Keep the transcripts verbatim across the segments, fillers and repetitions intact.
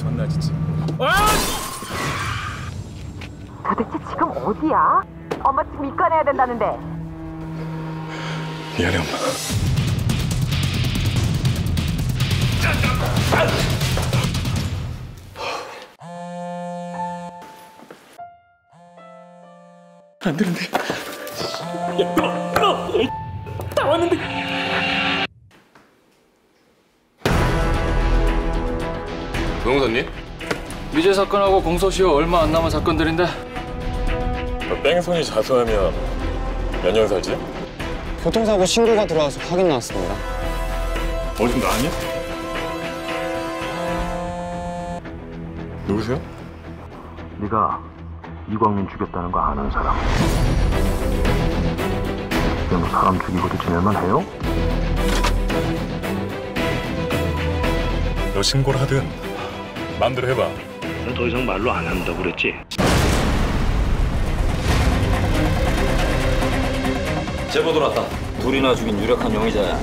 존나 진짜. 도대체 지금 어디야? 엄마 지금 입관해야 된다는데. 미안해 엄마. 안 되는데. 야, 끊어, 끊어. 다 왔는데. 부동산님? 미제 사건하고 공소시효 얼마 안 남은 사건들인데. 너 뺑소니 자수하면 몇 년 살지? 교통사고 신고가 들어와서 확인 나왔습니다. 어디 좀 나왔냐? 누구세요? 네가 이광민 죽였다는 거 아는 사람. 너 사람 죽이고도 지낼만 해요? 너 신고를 하든 마음대로 해봐. 난 더 이상 말로 안 한다고 그랬지? 제보 들어왔다. 둘이나 죽인 유력한 용의자야.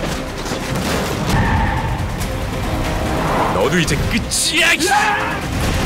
너도 이제 끝이야!